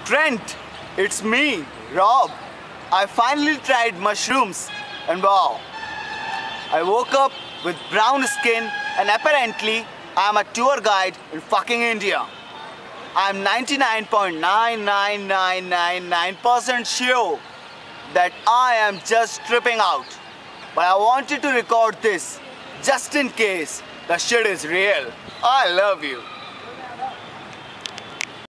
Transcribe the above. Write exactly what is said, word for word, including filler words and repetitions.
Trent, it's me, Rob. I finally tried mushrooms and wow. I woke up with brown skin and apparently I'm a tour guide in fucking India. I'm ninety-nine point nine nine nine nine nine percent sure that I am just tripping out. But I wanted to record this just in case the shit is real. I love you.